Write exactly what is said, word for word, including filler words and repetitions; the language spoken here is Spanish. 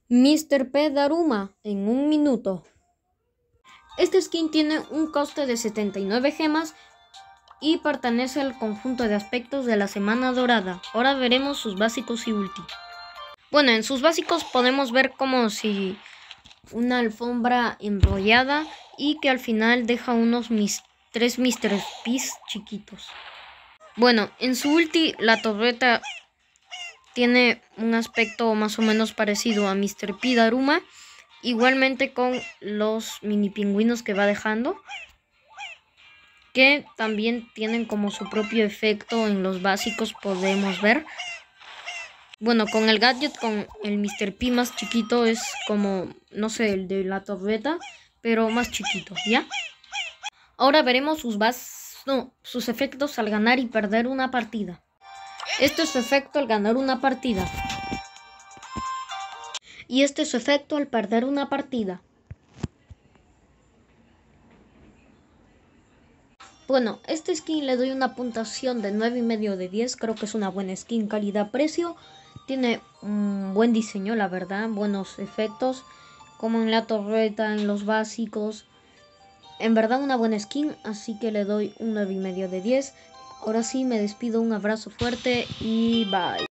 míster P Daruma en un minuto. Este skin tiene un coste de setenta y nueve gemas y pertenece al conjunto de aspectos de la semana dorada. Ahora veremos sus básicos y ulti. Bueno, en sus básicos podemos ver como si una alfombra enrollada y que al final deja unos mis tres míster P's chiquitos. Bueno, en su ulti la torreta tiene un aspecto más o menos parecido a míster P Daruma, igualmente con los mini pingüinos que va dejando, que también tienen como su propio efecto. En los básicos podemos ver. Bueno, con el gadget, con el míster P más chiquito, es como, no sé, el de la torreta, pero más chiquito, ¿ya? Ahora veremos sus bas no, sus efectos al ganar y perder una partida. Este es su efecto al ganar una partida. Y este es su efecto al perder una partida. Bueno, este skin le doy una puntuación de nueve y medio de diez. Creo que es una buena skin, calidad-precio. Tiene un buen diseño, la verdad. Buenos efectos, como en la torreta, en los básicos. En verdad una buena skin, así que le doy un nueve y medio de diez. Ahora sí me despido, un abrazo fuerte y bye.